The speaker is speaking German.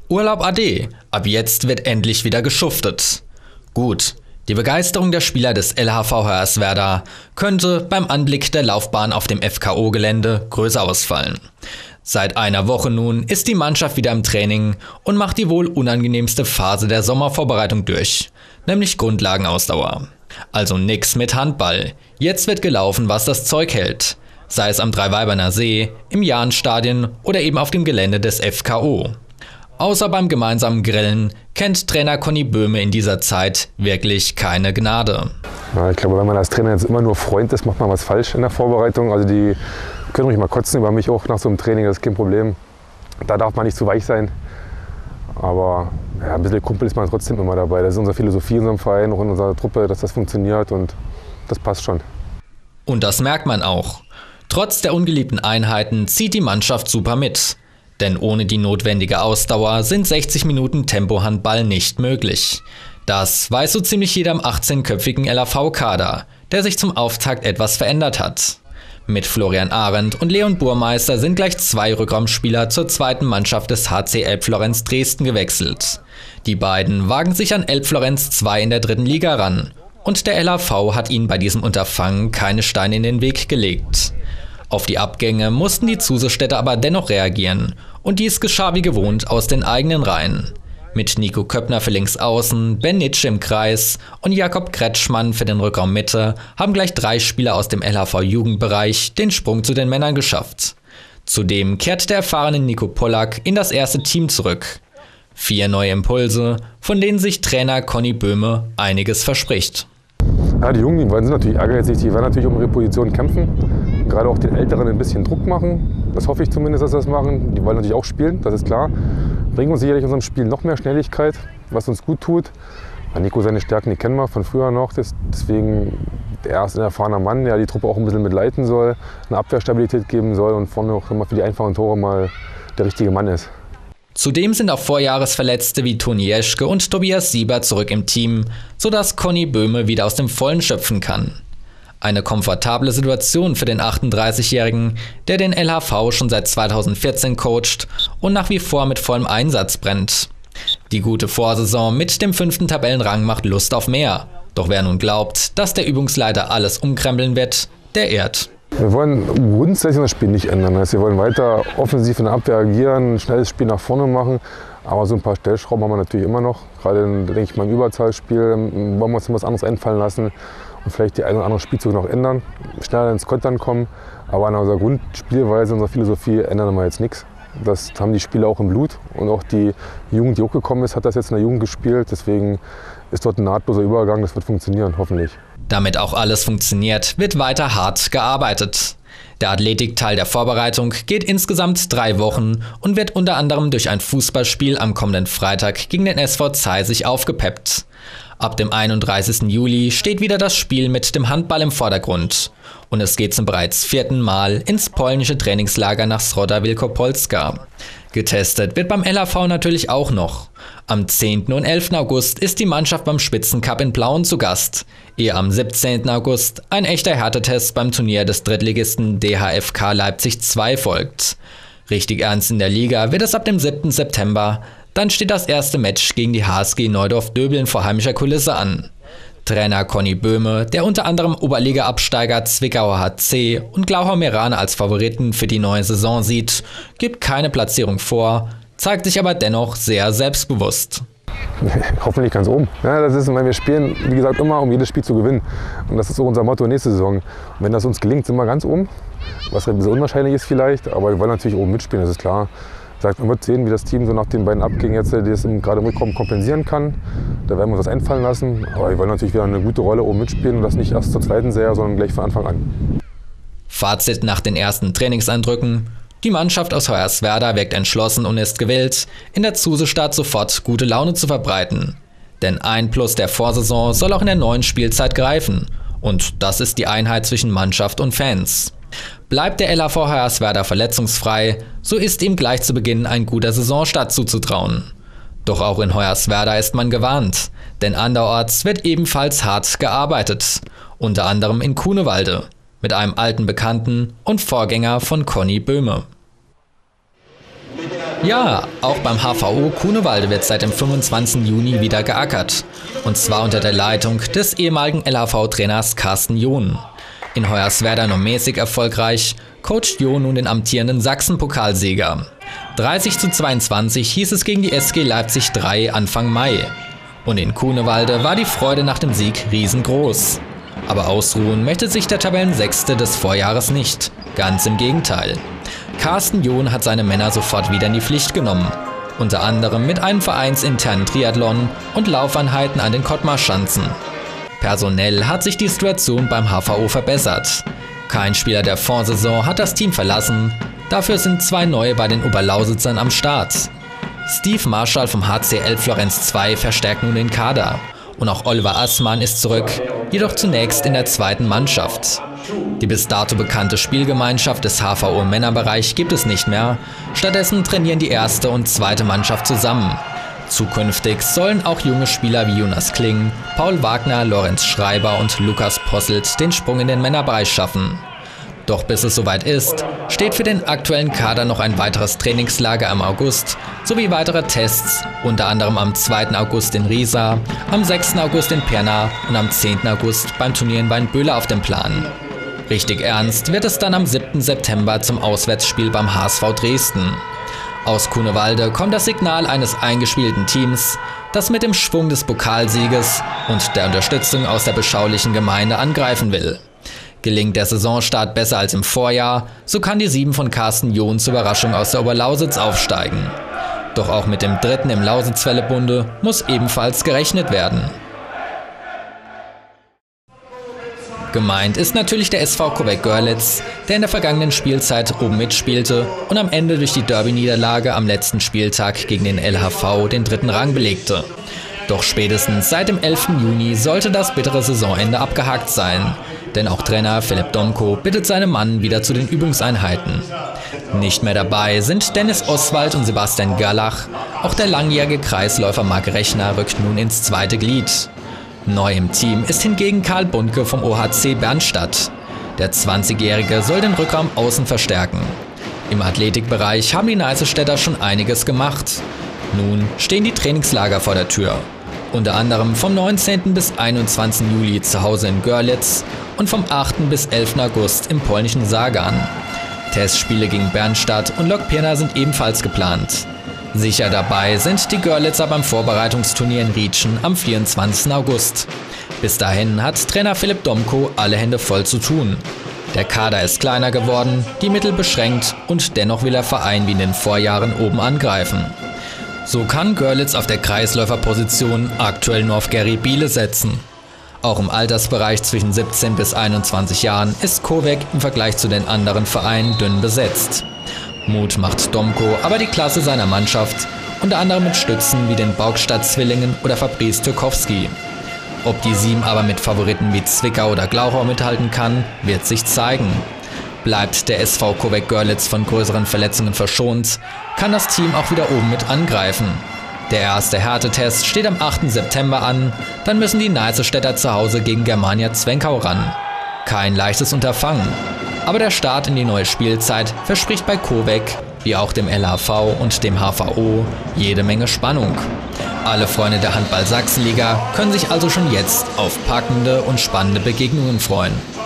Urlaub ade, ab jetzt wird endlich wieder geschuftet. Gut, die Begeisterung der Spieler des LHV Hoyerswerda könnte beim Anblick der Laufbahn auf dem FKO-Gelände größer ausfallen. Seit einer Woche nun ist die Mannschaft wieder im Training und macht die wohl unangenehmste Phase der Sommervorbereitung durch, nämlich Grundlagenausdauer. Also nix mit Handball. Jetzt wird gelaufen, was das Zeug hält. Sei es am Dreiweiberner See, im Jahnstadion oder eben auf dem Gelände des FKO. Außer beim gemeinsamen Grillen kennt Trainer Conny Böhme in dieser Zeit wirklich keine Gnade. Ja, ich glaube, wenn man als Trainer jetzt immer nur Freund ist, macht man was falsch in der Vorbereitung. Also die können ruhig mal kotzen über mich auch nach so einem Training, das ist kein Problem. Da darf man nicht zu weich sein. Aber ja, ein bisschen Kumpel ist man trotzdem immer dabei. Das ist unsere Philosophie in unserem Verein, auch in unserer Truppe, dass das funktioniert und das passt schon. Und das merkt man auch. Trotz der ungeliebten Einheiten zieht die Mannschaft super mit. Denn ohne die notwendige Ausdauer sind 60 Minuten Tempohandball nicht möglich. Das weiß so ziemlich jeder im 18-köpfigen LHV-Kader, der sich zum Auftakt etwas verändert hat. Mit Florian Arendt und Leon Burmeister sind gleich 2 Rückraumspieler zur zweiten Mannschaft des HC Elbflorenz Dresden gewechselt. Die beiden wagen sich an Elbflorenz 2 in der 3. Liga ran und der LHV hat ihnen bei diesem Unterfangen keine Steine in den Weg gelegt. Auf die Abgänge mussten die Zusestädter aber dennoch reagieren und dies geschah wie gewohnt aus den eigenen Reihen. Mit Nico Köppner für Linksaußen, Ben Nitsche im Kreis und Jakob Kretschmann für den Rückraum Mitte haben gleich 3 Spieler aus dem LHV-Jugendbereich den Sprung zu den Männern geschafft. Zudem kehrt der erfahrene Nico Pollack in das erste Team zurück. 4 neue Impulse, von denen sich Trainer Conny Böhme einiges verspricht. Ja, die Jungen, die sind natürlich ehrgeizig, die werden natürlich um ihre Position kämpfen. Gerade auch den Älteren ein bisschen Druck machen. Das hoffe ich zumindest, dass sie das machen. Die wollen natürlich auch spielen, das ist klar. Bringen uns sicherlich in unserem Spiel noch mehr Schnelligkeit, was uns gut tut. Nico, seine Stärken, die kennen wir von früher noch. Deswegen, er ist ein erfahrener Mann, der die Truppe auch ein bisschen mitleiten soll, eine Abwehrstabilität geben soll und vorne auch immer für die einfachen Tore mal der richtige Mann ist. Zudem sind auch Vorjahresverletzte wie Toni Jeschke und Tobias Sieber zurück im Team, sodass Conny Böhme wieder aus dem Vollen schöpfen kann. Eine komfortable Situation für den 38-Jährigen, der den LHV schon seit 2014 coacht und nach wie vor mit vollem Einsatz brennt. Die gute Vorsaison mit dem 5. Tabellenrang macht Lust auf mehr. Doch wer nun glaubt, dass der Übungsleiter alles umkrempeln wird, der irrt. Wir wollen grundsätzlich das Spiel nicht ändern. Wir wollen weiter offensiv in der Abwehr agieren, ein schnelles Spiel nach vorne machen. Aber so ein paar Stellschrauben haben wir natürlich immer noch. Gerade, denke ich mal, im Überzahlspiel wollen wir uns was anderes einfallen lassen und vielleicht die ein oder andere Spielzug noch ändern, schneller ins Kontern kommen. Aber an unserer Grundspielweise, unserer Philosophie ändern wir jetzt nichts. Das haben die Spieler auch im Blut. Und auch die Jugend, die hochgekommen ist, hat das jetzt in der Jugend gespielt. Deswegen ist dort ein nahtloser Übergang. Das wird funktionieren, hoffentlich. Damit auch alles funktioniert, wird weiter hart gearbeitet. Der Athletikteil der Vorbereitung geht insgesamt 3 Wochen und wird unter anderem durch ein Fußballspiel am kommenden Freitag gegen den SV Zeisig aufgepeppt. Ab dem 31. Juli steht wieder das Spiel mit dem Handball im Vordergrund. Und es geht zum bereits 4. Mal ins polnische Trainingslager nach Środa Wielkopolska. Getestet wird beim LHV natürlich auch noch. Am 10. und 11. August ist die Mannschaft beim Spitzencup in Plauen zu Gast, ehe am 17. August ein echter Härtetest beim Turnier des Drittligisten DHFK Leipzig 2 folgt. Richtig ernst in der Liga wird es ab dem 7. September, dann steht das erste Match gegen die HSG Neudorf-Döbeln vor heimischer Kulisse an. Trainer Conny Böhme, der unter anderem Oberliga-Absteiger Zwickauer HC und Glauchau Meerane als Favoriten für die neue Saison sieht, gibt keine Platzierung vor, zeigt sich aber dennoch sehr selbstbewusst. Hoffentlich ganz oben. Ja, das ist, weil wir spielen, wie gesagt, immer, um jedes Spiel zu gewinnen. Und das ist so unser Motto nächste Saison. Und wenn das uns gelingt, sind wir ganz oben. Was ein bisschen unwahrscheinlich ist vielleicht, aber wir wollen natürlich oben mitspielen, das ist klar. Man wird sehen, wie das Team so nach den beiden Abgängen jetzt, die es gerade im Rückkommen kompensieren kann. Da werden wir uns das einfallen lassen. Aber wir wollen natürlich wieder eine gute Rolle oben mitspielen und das nicht erst zur zweiten Serie, sondern gleich von Anfang an. Fazit nach den ersten Trainingseindrücken. Die Mannschaft aus Hoyerswerda wirkt entschlossen und ist gewillt, in der Zusestadt sofort gute Laune zu verbreiten. Denn ein Plus der Vorsaison soll auch in der neuen Spielzeit greifen. Und das ist die Einheit zwischen Mannschaft und Fans. Bleibt der LHV Hoyerswerda verletzungsfrei, so ist ihm gleich zu Beginn ein guter Saisonstart zuzutrauen. Doch auch in Hoyerswerda ist man gewarnt, denn anderorts wird ebenfalls hart gearbeitet, unter anderem in Kunewalde, mit einem alten Bekannten und Vorgänger von Conny Böhme. Mit der Ja, auch beim HVO Kunewalde wird seit dem 25. Juni wieder geackert. Und zwar unter der Leitung des ehemaligen LHV-Trainers Carsten John. In Hoyerswerda nur mäßig erfolgreich, coacht John nun den amtierenden Sachsen-Pokalsieger. 30:22 hieß es gegen die SG Leipzig 3 Anfang Mai. Und in Kunewalde war die Freude nach dem Sieg riesengroß. Aber ausruhen möchte sich der Tabellensechste des Vorjahres nicht. Ganz im Gegenteil. Carsten John hat seine Männer sofort wieder in die Pflicht genommen. Unter anderem mit einem vereinsinternen Triathlon und Laufeinheiten an den Kottmar-Schanzen. Personell hat sich die Situation beim HVO verbessert. Kein Spieler der Vorsaison hat das Team verlassen. Dafür sind 2 neue bei den Oberlausitzern am Start. Steve Marschall vom HCL Florenz 2 verstärkt nun den Kader. Und auch Oliver Assmann ist zurück, jedoch zunächst in der zweiten Mannschaft. Die bis dato bekannte Spielgemeinschaft des HVO im Männerbereich gibt es nicht mehr. Stattdessen trainieren die erste und zweite Mannschaft zusammen. Zukünftig sollen auch junge Spieler wie Jonas Kling, Paul Wagner, Lorenz Schreiber und Lukas Posselt den Sprung in den Männerbereich schaffen. Doch bis es soweit ist, steht für den aktuellen Kader noch ein weiteres Trainingslager im August sowie weitere Tests, unter anderem am 2. August in Riesa, am 6. August in Pirna und am 10. August beim Turnier in Weinböhle auf dem Plan. Richtig ernst wird es dann am 7. September zum Auswärtsspiel beim HSV Dresden. Aus Kunewalde kommt das Signal eines eingespielten Teams, das mit dem Schwung des Pokalsieges und der Unterstützung aus der beschaulichen Gemeinde angreifen will. Gelingt der Saisonstart besser als im Vorjahr, so kann die 7 von Carsten John zur Überraschung aus der Oberlausitz aufsteigen. Doch auch mit dem 3. im Lausitzwelle-Bunde muss ebenfalls gerechnet werden. Gemeint ist natürlich der SV Koweck Görlitz, der in der vergangenen Spielzeit oben mitspielte und am Ende durch die Derby-Niederlage am letzten Spieltag gegen den LHV den 3. Rang belegte. Doch spätestens seit dem 11. Juni sollte das bittere Saisonende abgehakt sein. Denn auch Trainer Philipp Domko bittet seine Mann wieder zu den Übungseinheiten. Nicht mehr dabei sind Dennis Oswald und Sebastian Gerlach. Auch der langjährige Kreisläufer Marc Rechner rückt nun ins zweite Glied. Neu im Team ist hingegen Karl Bundke vom OHC Bernstadt. Der 20-Jährige soll den Rückraum außen verstärken. Im Athletikbereich haben die Neißestädter schon einiges gemacht. Nun stehen die Trainingslager vor der Tür. Unter anderem vom 19. bis 21. Juli zu Hause in Görlitz und vom 8. bis 11. August im polnischen Sagan. Testspiele gegen Bernstadt und Lok Pirna sind ebenfalls geplant. Sicher dabei sind die Görlitzer beim Vorbereitungsturnier in Rietschen am 24. August. Bis dahin hat Trainer Philipp Domko alle Hände voll zu tun. Der Kader ist kleiner geworden, die Mittel beschränkt und dennoch will der Verein wie in den Vorjahren oben angreifen. So kann Görlitz auf der Kreisläuferposition aktuell nur auf Gary Biele setzen. Auch im Altersbereich zwischen 17 bis 21 Jahren ist Koweck im Vergleich zu den anderen Vereinen dünn besetzt. Mut macht Domko aber die Klasse seiner Mannschaft, unter anderem mit Stützen wie den Baugstadt-Zwillingen oder Fabrice Turkowski. Ob die 7 aber mit Favoriten wie Zwickau oder Glauchau mithalten kann, wird sich zeigen. Bleibt der SV Koweck Görlitz von größeren Verletzungen verschont, kann das Team auch wieder oben mit angreifen. Der erste Härtetest steht am 8. September an, dann müssen die Neißestädter zu Hause gegen Germania Zwenkau ran. Kein leichtes Unterfangen, aber der Start in die neue Spielzeit verspricht bei Koweck, wie auch dem LHV und dem HVO, jede Menge Spannung. Alle Freunde der Handball-Sachsenliga können sich also schon jetzt auf packende und spannende Begegnungen freuen.